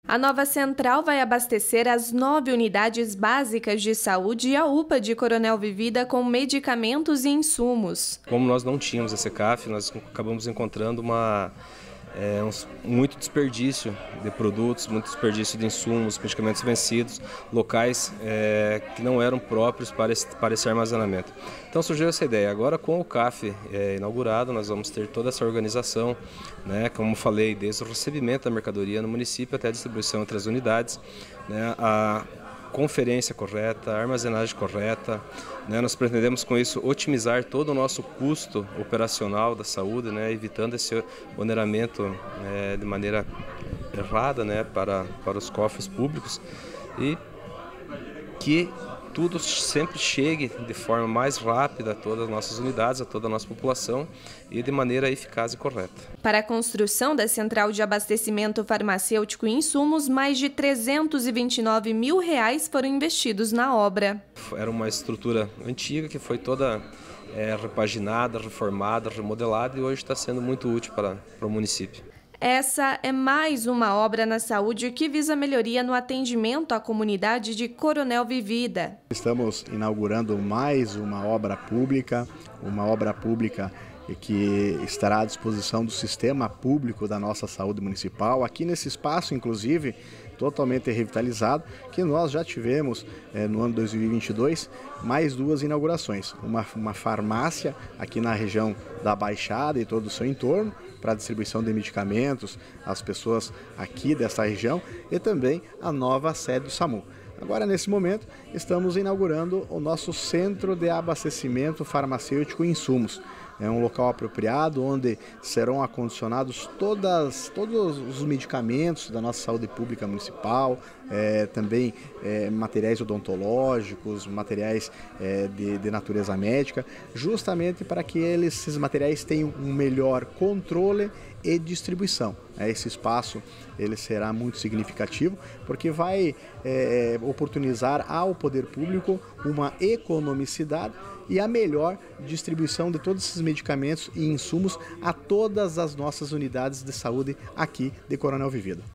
A nova central vai abastecer as 9 unidades básicas de saúde e a UPA de Coronel Vivida com medicamentos e insumos. Como nós não tínhamos a CECAF, nós acabamos encontrando muito desperdício de produtos, muito desperdício de insumos, medicamentos vencidos, locais que não eram próprios para esse armazenamento. Então surgiu essa ideia. Agora com o CAF inaugurado, nós vamos ter toda essa organização, né, como falei, desde o recebimento da mercadoria no município até a distribuição entre as unidades, né, a conferência correta, a armazenagem correta, né? Nós pretendemos com isso otimizar todo o nosso custo operacional da saúde, né? Evitando esse oneramento de maneira errada, né? para os cofres públicos, e que tudo sempre chegue de forma mais rápida a todas as nossas unidades, a toda a nossa população e de maneira eficaz e correta. Para a construção da central de abastecimento farmacêutico e insumos, mais de R$329 mil foram investidos na obra. Era uma estrutura antiga que foi toda repaginada, reformada, remodelada e hoje está sendo muito útil para o município. Essa é mais uma obra na saúde que visa melhoria no atendimento à comunidade de Coronel Vivida. Estamos inaugurando mais uma obra pública que estará à disposição do sistema público da nossa saúde municipal, aqui nesse espaço, inclusive, totalmente revitalizado, que nós já tivemos no ano 2022 mais 2 inaugurações. Uma farmácia aqui na região da Baixada e todo o seu entorno, para a distribuição de medicamentos às pessoas aqui dessa região, e também a nova sede do SAMU. Agora, nesse momento, estamos inaugurando o nosso Centro de Abastecimento Farmacêutico e Insumos. É um local apropriado onde serão acondicionados todos os medicamentos da nossa saúde pública municipal, também materiais odontológicos, materiais de natureza médica, justamente para que esses materiais tenham um melhor controle e distribuição. Esse espaço ele será muito significativo porque vai oportunizar ao poder público uma economicidade e a melhor distribuição de todos esses medicamentos e insumos a todas as nossas unidades de saúde aqui de Coronel Vivida.